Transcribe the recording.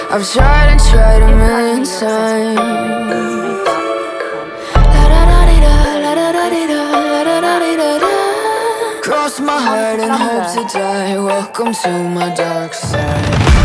I've tried and tried a million times. Cross my heart and hope to die. Welcome to my dark side.